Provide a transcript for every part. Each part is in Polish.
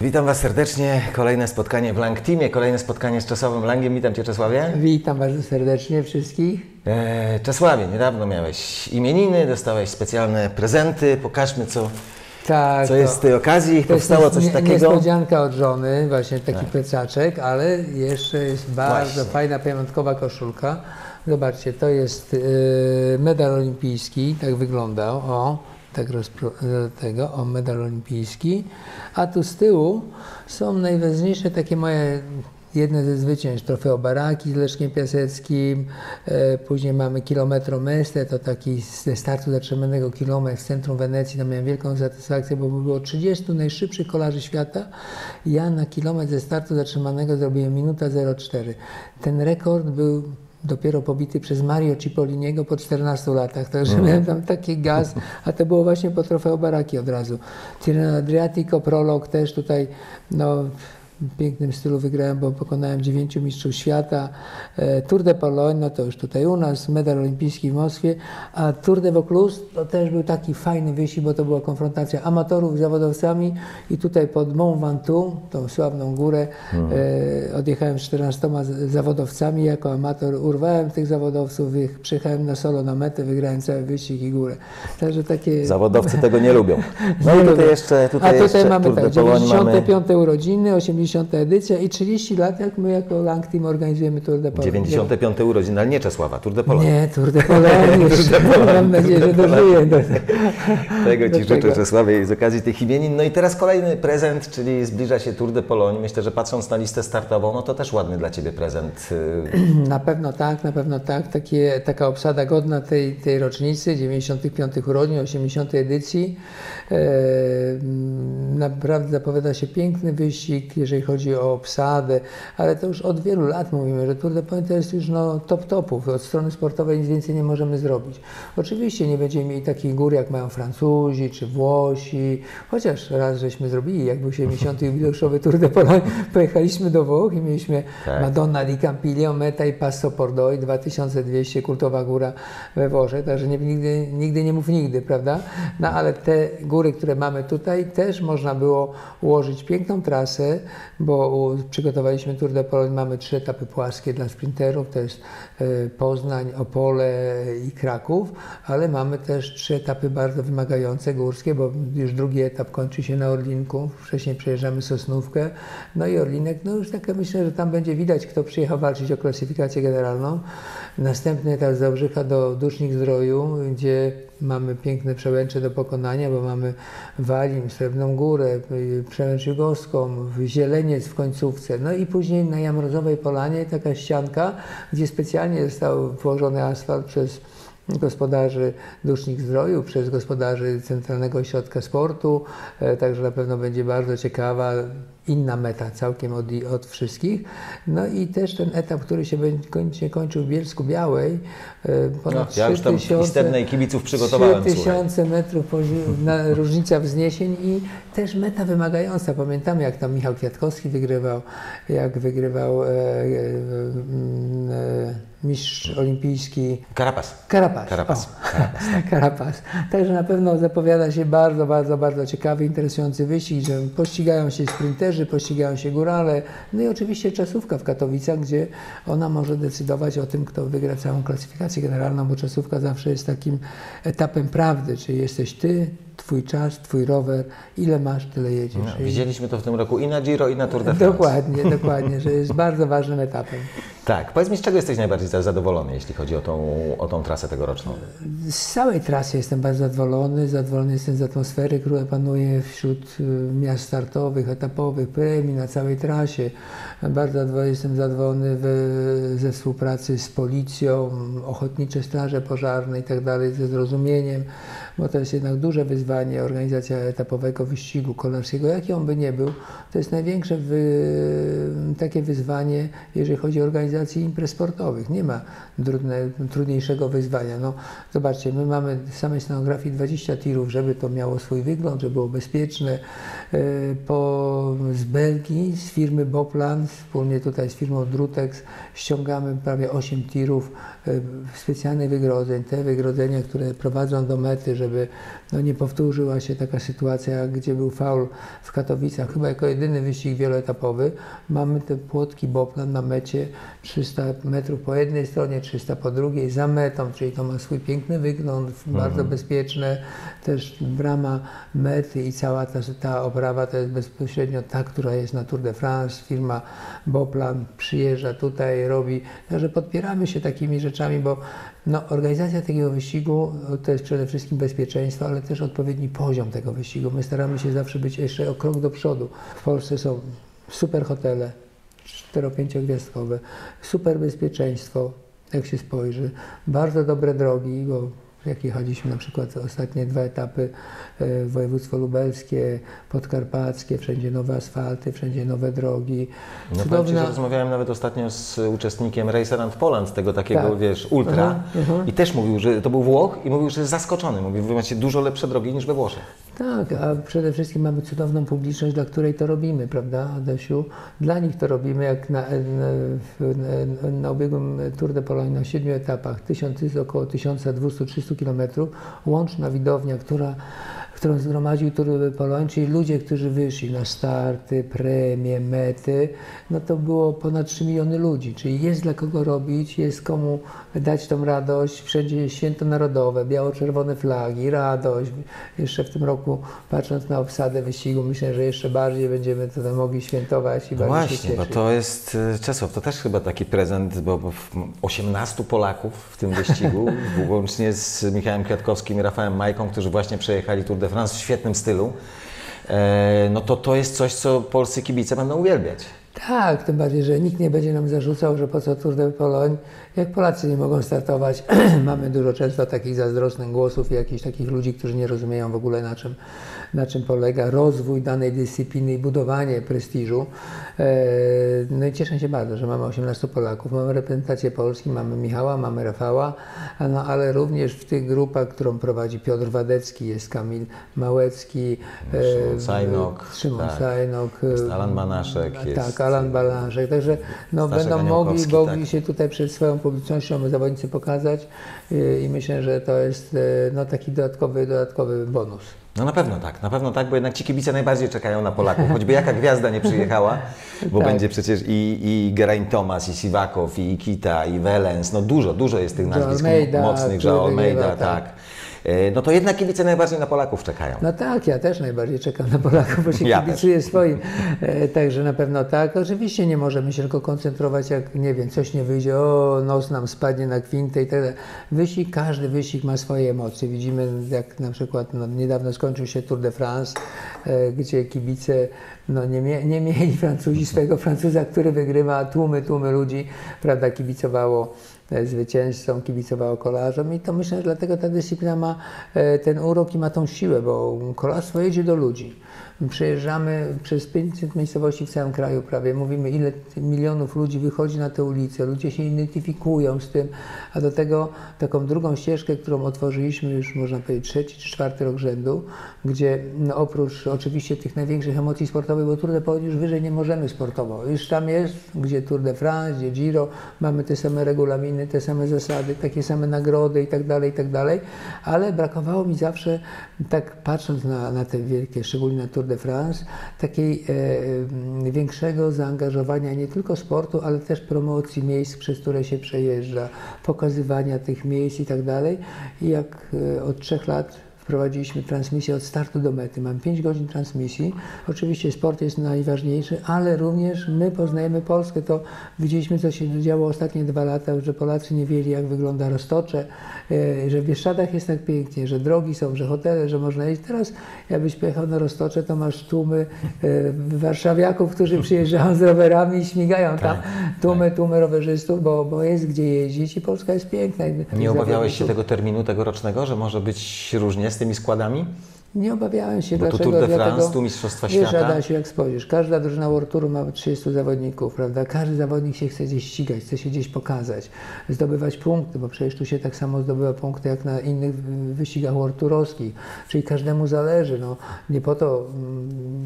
Witam Was serdecznie. Kolejne spotkanie w Lang Teamie, kolejne spotkanie z Czesławem Langiem. Witam Cię, Czesławie. Witam bardzo serdecznie wszystkich. Czesławie, niedawno miałeś imieniny, dostałeś specjalne prezenty. Pokażmy, co jest z tej okazji. Powstało coś takiego. Niespodzianka od żony, właśnie taki plecaczek, ale jeszcze jest bardzo fajna, pamiątkowa koszulka. Zobaczcie, to jest medal olimpijski, tak wygląda, medal olimpijski, a tu z tyłu są najważniejsze takie moje jedne ze zwycięstw, trofeo Baraki z Leszkiem Piaseckim, później mamy Kilometro-Meste, to taki ze startu zatrzymanego kilometr w centrum Wenecji, tam miałem wielką satysfakcję, bo było 30 najszybszych kolarzy świata. Ja na kilometr ze startu zatrzymanego zrobiłem minuta 0,4. Ten rekord był dopiero pobity przez Mario Cipolliniego po 14 latach, także miałem tam taki gaz, a to było właśnie po trofeo Baraki od razu. Tirreno Adriatico, prolog też tutaj, w pięknym stylu wygrałem, bo pokonałem 9 mistrzów świata. Tour de Pologne, to już tutaj u nas, medal olimpijski w Moskwie, a Tour de Vaucluse to też był taki fajny wyścig, bo to była konfrontacja amatorów z zawodowcami i tutaj pod Mont Ventoux, tą sławną górę, odjechałem z 14 zawodowcami jako amator, urwałem tych zawodowców, przyjechałem na solo na metę, wygrałem cały wyścig i górę. Także takie... Zawodowcy tego nie lubią. No i tutaj jeszcze mamy Tour de tak, Pologne 95. urodziny, 80. edycja i 30 lat, jak my jako Lang Team organizujemy Tour de Pologne. 95. urodziny, ale nie Czesława, Tour de Pologne. Nie, Tour de Pologne. Mam nadzieję, że dożyję. Tego Ci życzę, Czesławie, z okazji tych imienin. No i teraz kolejny prezent, czyli zbliża się Tour de Pologne. Myślę, że patrząc na listę startową, no to też ładny dla Ciebie prezent. Na pewno tak. Taka obsada godna tej rocznicy, 95. urodzin, 80. edycji. Naprawdę zapowiada się piękny wyścig, jeżeli chodzi o obsadę, ale to już od wielu lat mówimy, że Tour de Pologne to jest już top topów. Od strony sportowej nic więcej nie możemy zrobić. Oczywiście nie będziemy mieli takich gór, jak mają Francuzi czy Włosi, chociaż raz żeśmy zrobili, jak był 70. jubileuszowy Tour de Pologne, pojechaliśmy do Włoch i mieliśmy Madonna di Campiglio, Meta i Passo Pordoi, 2200, kultowa góra we Włoszech, także nigdy nie mów nigdy, prawda? No ale te góry, które mamy tutaj, też można było ułożyć piękną trasę, bo przygotowaliśmy Tour de Pologne, mamy 3 etapy płaskie dla sprinterów, to jest Poznań, Opole i Kraków, ale mamy też 3 etapy bardzo wymagające, górskie, bo już drugi etap kończy się na Orlinku, wcześniej przejeżdżamy Sosnówkę, no i Orlinek, no już tak myślę, że tam będzie widać, kto przyjechał walczyć o klasyfikację generalną. Następny etap z Wałbrzycha do Dusznik-Zdroju, gdzie mamy piękne przełęcze do pokonania, bo mamy Walim, Srebrną Górę, Przełęcz Jugowską, Zieleniec w końcówce. No i później na Jamrozowej Polanie taka ścianka, gdzie specjalnie został włożony asfalt przez gospodarzy Dusznik-Zdroju, przez gospodarzy Centralnego Ośrodka Sportu, także na pewno będzie bardzo ciekawa, inna meta całkiem od wszystkich. No i też ten etap, który się będzie kończył w Bielsku Białej, ponad ja już tam istebnej kibiców przygotowałem. 3000 metrów różnica wzniesień i też meta wymagająca. Pamiętamy, jak tam Michał Kwiatkowski wygrywał, jak wygrywał mistrz olimpijski Carapaz. Carapaz. Także na pewno zapowiada się bardzo ciekawy, interesujący wyścig, że pościgają się sprinterzy, pościgają się górale, no i oczywiście czasówka w Katowicach, gdzie ona może decydować o tym, kto wygra całą klasyfikację generalną, bo czasówka zawsze jest takim etapem prawdy, czyli jesteś ty, twój czas, twój rower, ile masz, tyle jedziesz. No, widzieliśmy to w tym roku i na Giro, i na Tour de France. Dokładnie, że jest bardzo ważnym etapem. Tak, powiedz mi, z czego jesteś najbardziej zadowolony, jeśli chodzi o tą trasę tegoroczną? Z całej trasy jestem bardzo zadowolony jestem z atmosfery, która panuje wśród miast startowych, etapowych, premii na całej trasie. Bardzo jestem zadowolony ze współpracy z policją, ochotnicze straże pożarne i tak dalej, ze zrozumieniem, bo to jest jednak duże wyzwanie, organizacja etapowego wyścigu kolarskiego, jaki on by nie był. To jest największe takie wyzwanie, jeżeli chodzi o organizację imprez sportowych. Nie ma trudniejszego wyzwania. No, zobaczcie, my mamy w samej scenografii 20 tirów, żeby to miało swój wygląd, żeby było bezpieczne. Z Belgii, z firmy Boplan, wspólnie tutaj z firmą Drutex, ściągamy prawie 8 tirów specjalnych wygrodzeń. Te wygrodzenia, które prowadzą do mety, żeby no, nie powtórzyła się taka sytuacja, gdzie był faul w Katowicach, chyba jako jedyny wyścig wieloetapowy. Mamy te płotki Boplan na mecie, 300 metrów po jednej stronie, 300 po drugiej, za metą, czyli to ma swój piękny wygląd, bardzo bezpieczne, też brama mety i cała ta oprawa to jest bezpośrednio ta, która jest na Tour de France. Firma Boplan przyjeżdża tutaj, robi, także podpieramy się takimi rzeczami, bo no, organizacja takiego wyścigu to jest przede wszystkim bezpieczeństwo, ale też odpowiedni poziom tego wyścigu. My staramy się zawsze być jeszcze o krok do przodu. W Polsce są super hotele, 4-5 gwiazdkowe, super bezpieczeństwo, jak się spojrzy, bardzo dobre drogi, bo jak jechaliśmy na przykład ostatnie 2 etapy, województwo lubelskie, podkarpackie, wszędzie nowe asfalty, wszędzie nowe drogi. No powiem Ci, że rozmawiałem nawet ostatnio z uczestnikiem Race Around Poland, tego takiego, tak. wiesz, ultra, i też mówił, że to był Włoch i mówił, że jest zaskoczony. Mówił, wy macie dużo lepsze drogi niż we Włoszech. Tak, a przede wszystkim mamy cudowną publiczność, dla której to robimy, prawda, Adasiu? Dla nich to robimy, jak na ubiegłym Tour de Pologne na 7 etapach, około 1200-300 km, łączna widownia, którą zgromadził Tour de Pologne, czyli ludzie, którzy wyszli na starty, premie, mety, no to było ponad 3 miliony ludzi, czyli jest dla kogo robić, jest komu dać tą radość, wszędzie jest święto narodowe, biało-czerwone flagi, radość. Jeszcze w tym roku, patrząc na obsadę wyścigu, myślę, że jeszcze bardziej będziemy to mogli świętować i no bardziej właśnie, się bo cieszyć. to jest, Czesław, to też chyba taki prezent, bo 18 Polaków w tym wyścigu, łącznie z Michałem Kwiatkowskim i Rafałem Majką, którzy właśnie przejechali Tour de France w świetnym stylu, no to jest coś, co polscy kibice będą uwielbiać. Tak, tym bardziej, że nikt nie będzie nam zarzucał, że po co Tour de Pologne, jak Polacy nie mogą startować. Mamy dużo często takich zazdrosnych głosów i jakichś takich ludzi, którzy nie rozumieją w ogóle na czym polega rozwój danej dyscypliny i budowanie prestiżu. No i cieszę się bardzo, że mamy 18 Polaków, mamy reprezentację Polski, mamy Michała, mamy Rafała, no ale również w tych grupach, którą prowadzi Piotr Wadecki, jest Kamil Małecki, Szymon Sajnok, jest Alan Banaszek. Tak, Alan Banaszek, także no, będą mogli się tutaj przed swoją publicznością zawodnicy pokazać i myślę, że to jest no, taki dodatkowy bonus. No na pewno tak, bo jednak ci kibice najbardziej czekają na Polaków, choćby jaka gwiazda nie przyjechała, bo tak. będzie przecież i Geraint Thomas, i Siwakow, i Kita, i Wellens, no dużo jest tych nazwisk mocnych, że Almeida, tak. No to jednak kibice najbardziej na Polaków czekają. No tak, ja też najbardziej czekam na Polaków, bo się kibicuję swoim. Także na pewno tak. Oczywiście nie możemy się tylko koncentrować, jak nie wiem, coś nie wyjdzie, nos nam spadnie na kwintę i tak dalej. Każdy wyścig ma swoje emocje. Widzimy, jak na przykład niedawno skończył się Tour de France, gdzie kibice nie mieli Francuzi swojego Francuza, który wygrywa, a tłumy ludzi, prawda, kibicowało zwycięzcom, kibicowało kolarzom i to myślę, że dlatego ta dyscyplina ma ten urok i ma tą siłę, bo kolarstwo jedzie do ludzi. Przejeżdżamy przez 500 miejscowości w całym kraju prawie, mówimy ile milionów ludzi wychodzi na te ulice, ludzie się identyfikują z tym, a do tego taką drugą ścieżkę, którą otworzyliśmy już można powiedzieć 3. czy 4. rok rzędu, gdzie oprócz oczywiście tych największych emocji sportowych, bo Tour de Pologne już wyżej nie możemy sportowo, już tam jest, gdzie Tour de France, gdzie Giro, mamy te same regulaminy, te same zasady, takie same nagrody i tak dalej, ale brakowało mi zawsze, tak patrząc na te wielkie, szczególnie na Tour de France, takiej większego zaangażowania nie tylko sportu, ale też promocji miejsc, przez które się przejeżdża, pokazywania tych miejsc i tak dalej. I jak od 3 lat wprowadziliśmy transmisję od startu do mety. Mam 5 godzin transmisji. Oczywiście sport jest najważniejszy, ale również my poznajemy Polskę. To widzieliśmy, co się działo ostatnie 2 lata, że Polacy nie wiedzieli, jak wygląda Roztocze, że w Bieszczadach jest tak pięknie, że drogi są, że hotele, że można jeść. Teraz jakbyś pojechał na Roztocze, to masz tłumy warszawiaków, którzy przyjeżdżają z rowerami i śmigają tam. Tłumy rowerzystów, bo jest gdzie jeździć i Polska jest piękna. Nie obawiałeś się tego terminu tegorocznego, że może być różnie z tymi składami? Nie obawiałem się, bo dlaczego. Tu Tour de France, tu Mistrzostwa Świata. Świata. Adasiu, jak spojrzysz, każda drużyna World Touru ma 30 zawodników, prawda? Każdy zawodnik się chce gdzieś ścigać, chce się gdzieś pokazać, zdobywać punkty, bo przecież tu się tak samo zdobywa punkty jak na innych wyścigach World Tourowskich, czyli każdemu zależy. No, nie po to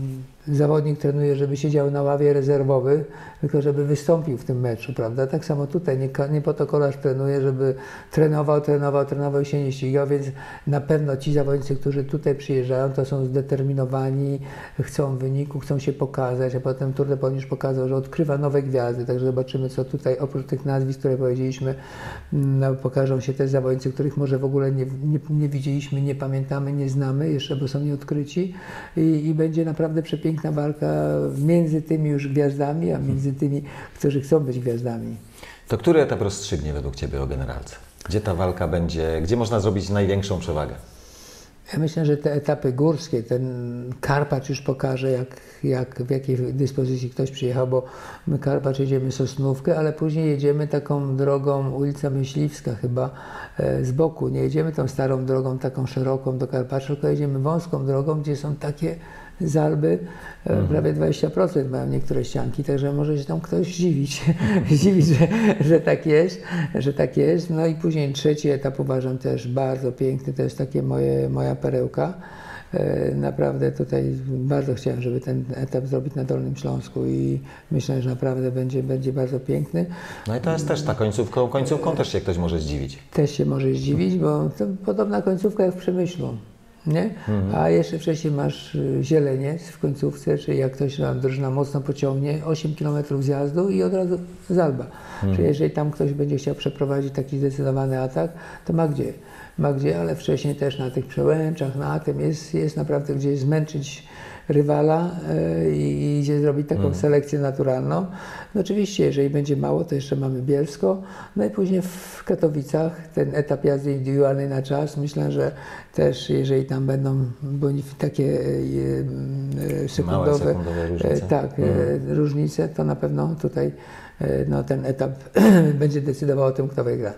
zawodnik trenuje, żeby siedział na ławie rezerwowy, tylko żeby wystąpił w tym meczu, prawda? Tak samo tutaj, nie po to kolarz trenuje, żeby trenował i się nie ścigał, więc na pewno ci zawodnicy, którzy tutaj przyjeżdżają, to są zdeterminowani, chcą wyniku, chcą się pokazać, a potem Tour de Pologne już pokazał, że odkrywa nowe gwiazdy, także zobaczymy, co tutaj oprócz tych nazwisk, które powiedzieliśmy, no, pokażą się też zawodnicy, których może w ogóle nie widzieliśmy, nie pamiętamy, nie znamy jeszcze, bo są nieodkryci i będzie naprawdę przepiękna walka między tymi już gwiazdami, a między tymi, którzy chcą być gwiazdami. To który etap rozstrzygnie według Ciebie o generalce? Gdzie ta walka będzie, gdzie można zrobić największą przewagę? Ja myślę, że te etapy górskie, ten Karpacz już pokaże, w jakiej dyspozycji ktoś przyjechał, bo my Karpacz jedziemy Sosnówkę, ale później jedziemy taką drogą, ulica Myśliwska chyba, z boku. Nie jedziemy tą starą drogą, taką szeroką do Karpacza, tylko jedziemy wąską drogą, gdzie są takie zalby, prawie 20% mają niektóre ścianki, także może się tam ktoś dziwić, że tak jest. No i później trzeci etap uważam też bardzo piękny, to jest takie moja perełka. Naprawdę tutaj bardzo chciałem, żeby ten etap zrobić na Dolnym Śląsku i myślę, że naprawdę będzie bardzo piękny. No i to jest też ta końcówką też się ktoś może zdziwić. Też się może zdziwić, bo to podobna końcówka jak w Przemyślu. Nie? A jeszcze wcześniej masz Zieleniec w końcówce, czyli jak ktoś drużyna mocno pociągnie, 8 km zjazdu i od razu Zalba. Czyli jeżeli tam ktoś będzie chciał przeprowadzić taki zdecydowany atak, to ma gdzie, ale wcześniej też na tych przełęczach, na tym jest naprawdę gdzie zmęczyć rywala i idzie zrobić taką selekcję naturalną. No oczywiście, jeżeli będzie mało, to jeszcze mamy Bielsko. No i później w Katowicach ten etap jazdy indywidualnej na czas. Myślę, że też jeżeli tam będą takie sekundowe różnice. Różnice, to na pewno tutaj no, ten etap będzie decydował o tym, kto wygra.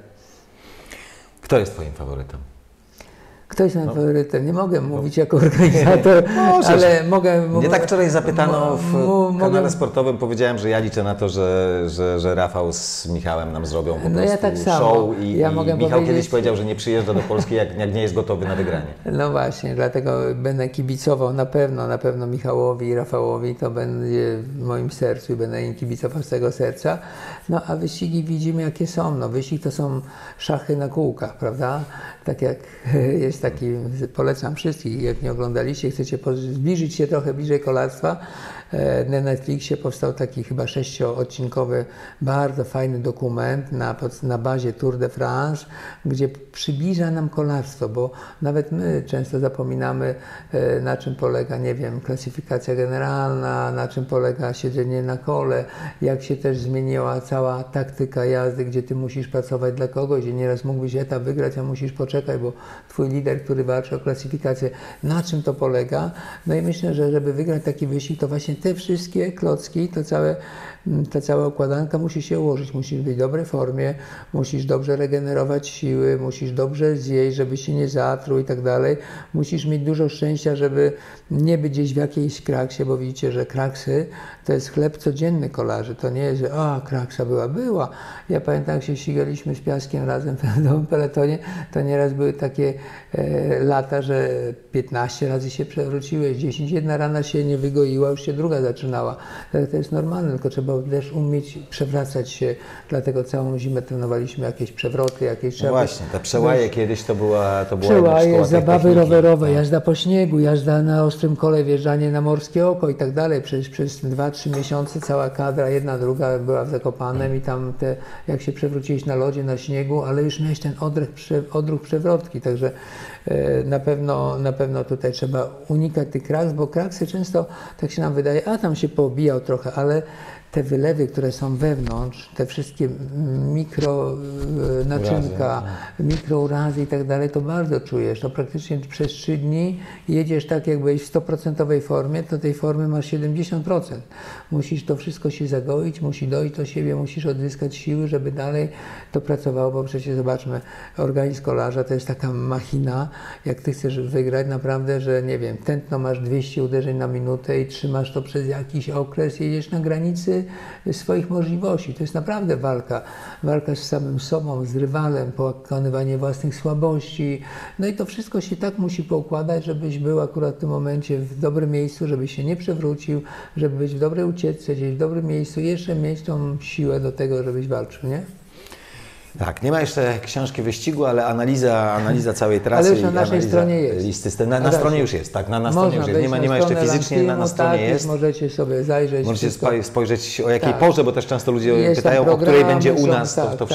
Kto jest Twoim faworytem? Kto jest moim faworytem? Nie mogę mówić jako organizator, ale mogę... Mnie tak wczoraj zapytano w kanale sportowym, powiedziałem, że ja liczę na to, że Rafał z Michałem nam zrobią po prostu ja tak samo. show i Michał kiedyś powiedział, że nie przyjeżdża do Polski, jak nie jest gotowy na wygranie. No właśnie, dlatego będę kibicował na pewno Michałowi i Rafałowi, to będzie w moim sercu i będę im kibicował z tego serca. No a wyścigi widzimy jakie są. No wyścig to są szachy na kółkach, prawda? Tak jak jest taki, polecam wszystkich, jak nie oglądaliście, chcecie zbliżyć się trochę bliżej kolarstwa, na Netflixie powstał taki chyba 6-odcinkowy, bardzo fajny dokument na bazie Tour de France, gdzie przybliża nam kolarstwo, bo nawet my często zapominamy, na czym polega, nie wiem, klasyfikacja generalna, na czym polega siedzenie na kole, jak się też zmieniła cała taktyka jazdy, gdzie ty musisz pracować dla kogoś, gdzie nieraz mógłbyś etap wygrać, a musisz poczekać, bo twój lider, który walczy o klasyfikację, na czym to polega. No i myślę, że żeby wygrać taki wyścig, to właśnie te wszystkie klocki, ta cała układanka musi się ułożyć. Musisz być w dobrej formie, musisz dobrze regenerować siły, musisz dobrze zjeść, żeby się nie zatruł i tak dalej. Musisz mieć dużo szczęścia, żeby nie być gdzieś w jakiejś kraksie, bo widzicie, że kraksy to jest chleb codzienny kolarzy. To nie jest, że kraksa była. Ja pamiętam, jak się ścigaliśmy z Piaskiem razem w nowym peletonie, to nieraz były takie lata, że 15 razy się przewróciłeś, 10, jedna rana się nie wygoiła, już się druga zaczynała. To jest normalne, tylko trzeba też umieć przewracać się, dlatego całą zimę trenowaliśmy jakieś przewroty, jakieś... No właśnie, te przełaje kiedyś to była przełaje, zabawy rowerowe, jazda po śniegu, jazda na ostrym kole, wjeżdżanie na Morskie Oko i tak dalej. Przez 2-3 miesiące cała kadra, jedna, druga była w Zakopanem i tam jak się przewróciłeś na lodzie, na śniegu, ale już miałeś ten odruch przewrotki, także na pewno tutaj trzeba unikać tych kraks, bo kraksy często, tak się nam wydaje, tam się poobijał trochę, ale te wylewy, które są wewnątrz, te wszystkie mikronaczynka, mikrourazy i tak dalej, to bardzo czujesz. To praktycznie przez 3 dni jedziesz tak, jak byłeś w 100% formie, to tej formy masz 70%. Musisz to wszystko się zagoić, musi dojść do siebie, musisz odzyskać siły, żeby dalej to pracowało, bo przecież zobaczmy, organizm kolarza to jest taka machina, jak ty chcesz wygrać naprawdę, że nie wiem, tętno masz 200 uderzeń na minutę i trzymasz to przez jakiś okres, jedziesz na granicy granicy swoich możliwości. To jest naprawdę walka z samym sobą, z rywalem, pokonywanie własnych słabości. No i to wszystko się tak musi poukładać, żebyś był akurat w tym momencie w dobrym miejscu, żebyś się nie przewrócił, żeby być w dobrej ucieczce, gdzieś w dobrym miejscu i jeszcze mieć tą siłę do tego, żebyś walczył, nie? Tak, nie ma jeszcze książki wyścigu, ale analiza całej trasy. Ale już na naszej stronie jest. Listy, na stronie już jest, tak, na stronie już jest. Nie ma jeszcze fizycznie, na stronie jest. Możecie sobie zajrzeć. Możecie spojrzeć o jakiej porze, bo też często ludzie pytają, o której będzie u nas,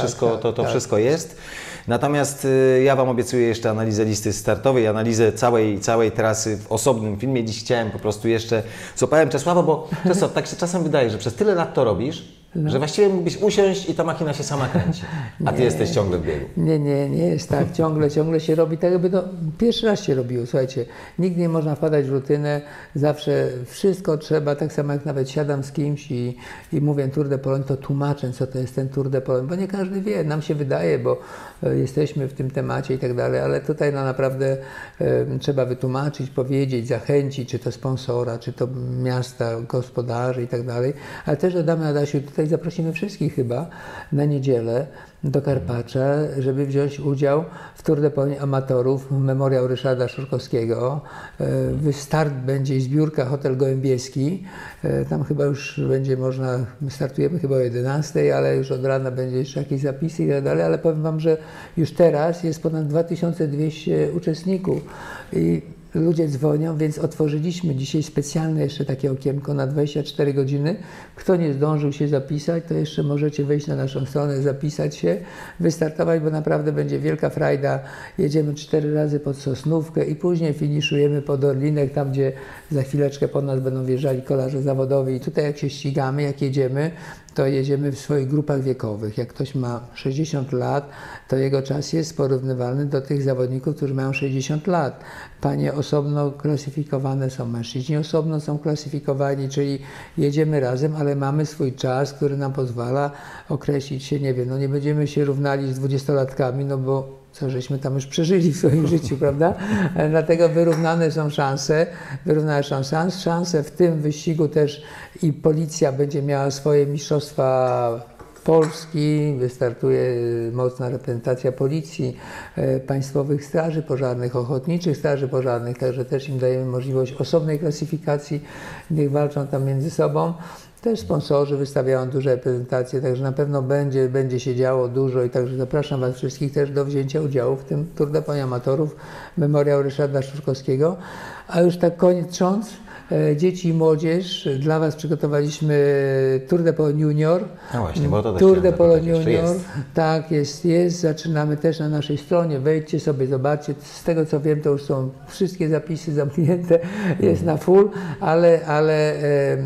to wszystko jest. Natomiast ja Wam obiecuję jeszcze analizę listy startowej, analizę całej trasy w osobnym filmie. Dziś chciałem po prostu jeszcze, złapałem Czesława, bo Czesław, tak się czasem wydaje, że przez tyle lat to robisz, że właściwie mógłbyś usiąść i ta machina się sama kręci, a Ty jesteś ciągle w biegu. Nie jest tak, ciągle się robi tak, jakby to pierwszy raz się robiło, słuchajcie, nigdy nie można wpadać w rutynę, zawsze wszystko trzeba, tak samo jak nawet siadam z kimś i mówię Tour de Pologne, to tłumaczę, co to jest ten Tour de Pologne, bo nie każdy wie, nam się wydaje, bo jesteśmy w tym temacie i tak dalej, ale tutaj no naprawdę trzeba wytłumaczyć, powiedzieć, zachęcić, czy to sponsora, czy to miasta, gospodarzy i tak dalej, ale też dodamy, Adasiu, tutaj zaprosimy wszystkich chyba na niedzielę do Karpacza, żeby wziąć udział w Tour de Pologne amatorów, memoriał Ryszarda Szurkowskiego. Start będzie zbiórka Hotel Gołębieski. Tam chyba już będzie można, startujemy chyba o 11, ale już od rana będzie jeszcze jakieś zapisy i tak dalej, ale powiem Wam, że już teraz jest ponad 2200 uczestników i ludzie dzwonią, więc otworzyliśmy dzisiaj specjalne jeszcze takie okienko na 24 godziny. Kto nie zdążył się zapisać, to jeszcze możecie wejść na naszą stronę, zapisać się, wystartować, bo naprawdę będzie wielka frajda. Jedziemy 4 razy pod Sosnówkę i później finiszujemy pod Orlinek, tam gdzie za chwileczkę po nas będą wjeżdżali kolarze zawodowi. I tutaj jak się ścigamy, jak jedziemy, to jedziemy w swoich grupach wiekowych. Jak ktoś ma 60 lat, to jego czas jest porównywalny do tych zawodników, którzy mają 60 lat. Panie osobno klasyfikowane są, mężczyźni osobno są klasyfikowani, czyli jedziemy razem, ale mamy swój czas, który nam pozwala określić się, nie wiem, no nie będziemy się równali z 20-latkami, no bo co żeśmy tam już przeżyli w swoim życiu, prawda? Dlatego wyrównane są szanse w tym wyścigu też i policja będzie miała swoje mistrzostwa Polski, wystartuje mocna reprezentacja policji, państwowych straży pożarnych, ochotniczych straży pożarnych, także też im dajemy możliwość osobnej klasyfikacji, niech walczą tam między sobą. Też sponsorzy wystawiają duże reprezentacje, także na pewno będzie się działo dużo i także zapraszam Was wszystkich też do wzięcia udziału w tym Tour de Pologne Amatorów, memoriał Ryszarda Szurkowskiego. A już tak kończąc, dzieci i młodzież, dla Was przygotowaliśmy Tour de Pologne Junior. No właśnie, bo to Tour de Pologne Junior, tak, jest. Zaczynamy też na naszej stronie, wejdźcie sobie, zobaczcie. Z tego co wiem, to już są wszystkie zapisy zamknięte, jest na full, ale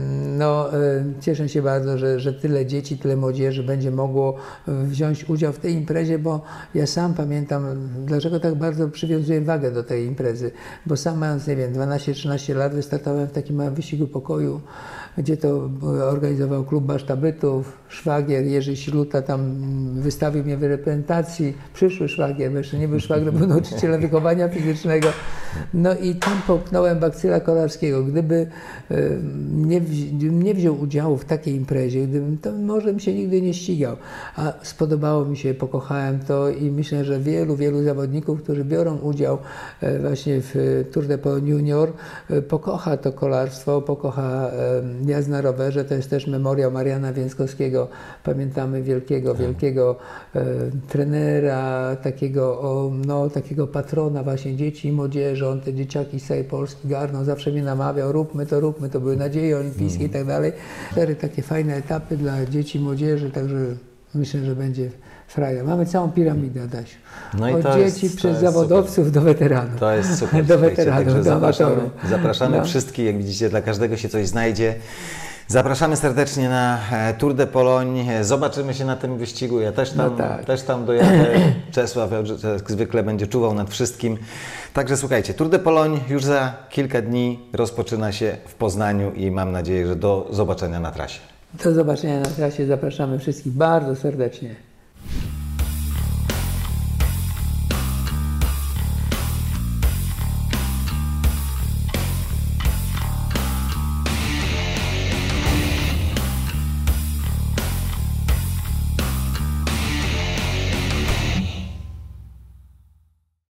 cieszę się bardzo, że tyle dzieci, tyle młodzieży będzie mogło wziąć udział w tej imprezie, bo ja sam pamiętam, dlaczego tak bardzo przywiązuję wagę do tej imprezy, bo sam mając, nie wiem, 12-13 lat wystartowałem w takim małym wyścigu pokoju, gdzie to organizował klub Basztabytów, szwagier Jerzy Śruta tam wystawił mnie w reprezentacji, przyszły szwagier, bo jeszcze nie był szwagier, był nauczycielem wychowania fizycznego. No i tam połknąłem bakcyla kolarskiego. Gdyby nie wziął udziału w takiej imprezie, gdybym to może bym się nigdy nie ścigał. A spodobało mi się, pokochałem to i myślę, że wielu zawodników, którzy biorą udział właśnie w Tour de Pologne Junior, pokocha to kolarstwo, pokocha jazd na rowerze. To jest też memoriał Mariana Więckowskiego. Pamiętamy wielkiego trenera, takiego patrona właśnie dzieci i młodzieży. On te dzieciaki z całej Polski garnął, zawsze mnie namawiał, róbmy to były nadzieje olimpijskie i tak dalej. 4 takie fajne etapy dla dzieci i młodzieży, także myślę, że będzie frajda. Mamy całą piramidę, Adasiu. No od dzieci przez zawodowców super. Do weteranów. To jest super. Do weteranów, do zapraszamy wszystkich, jak widzicie, dla każdego się coś znajdzie. Zapraszamy serdecznie na Tour de Pologne. Zobaczymy się na tym wyścigu. Ja też tam dojadę. Czesław jak zwykle będzie czuwał nad wszystkim. Także słuchajcie, Tour de Pologne już za kilka dni rozpoczyna się w Poznaniu i mam nadzieję, że do zobaczenia na trasie. Do zobaczenia na trasie. Zapraszamy wszystkich bardzo serdecznie.